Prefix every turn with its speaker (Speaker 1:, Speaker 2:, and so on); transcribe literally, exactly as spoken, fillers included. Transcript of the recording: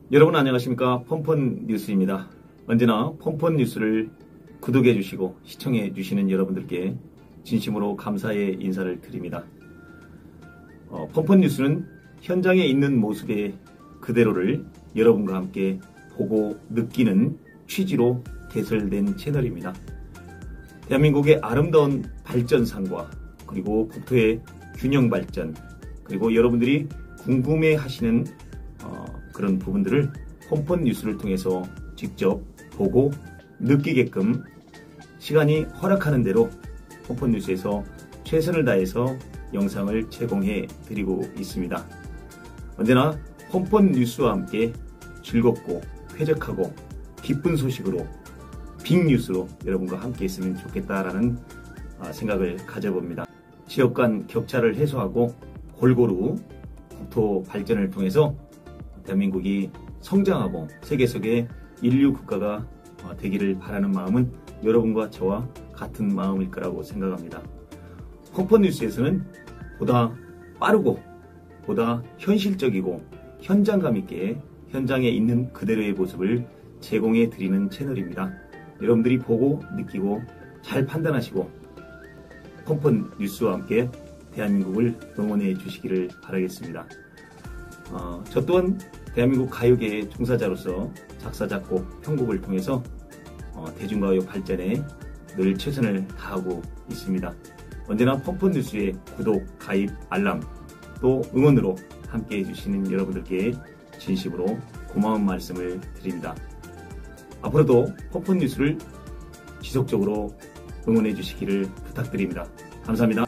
Speaker 1: 여러분 안녕하십니까. 폰폰 뉴스입니다. 언제나 폰폰 뉴스를 구독해 주시고 시청해 주시는 여러분들께 진심으로 감사의 인사를 드립니다. 어, 폰폰 뉴스는 현장에 있는 모습의 그대로를 여러분과 함께 보고 느끼는 취지로 개설된 채널입니다. 대한민국의 아름다운 발전상과 그리고 국토의 균형 발전, 그리고 여러분들이 궁금해 하시는 어, 그런 부분들을 폰폰 뉴스를 통해서 직접 보고 느끼게끔 시간이 허락하는 대로 폰폰 뉴스에서 최선을 다해서 영상을 제공해 드리고 있습니다. 언제나 폰폰 뉴스와 함께 즐겁고 쾌적하고 기쁜 소식으로 빅뉴스로 여러분과 함께 했으면 좋겠다라는 생각을 가져봅니다. 지역 간 격차를 해소하고 골고루 국토 발전을 통해서 대한민국이 성장하고 세계 속의 인류 국가가 되기를 바라는 마음은 여러분과 저와 같은 마음일 거라고 생각합니다. 폰폰 뉴스에서는 보다 빠르고 보다 현실적이고 현장감 있게 현장에 있는 그대로의 모습을 제공해 드리는 채널입니다. 여러분들이 보고 느끼고 잘 판단하시고 폰폰 뉴스와 함께 대한민국을 응원해 주시기를 바라겠습니다. 어, 저 또한 대한민국 가요계의 종사자로서 작사, 작곡, 편곡을 통해서 어, 대중가요 발전에 늘 최선을 다하고 있습니다. 언제나 폰폰 뉴스의 구독, 가입, 알람, 또 응원으로 함께 해주시는 여러분들께 진심으로 고마운 말씀을 드립니다. 앞으로도 폰폰 뉴스를 지속적으로 응원해 주시기를 부탁드립니다. 감사합니다.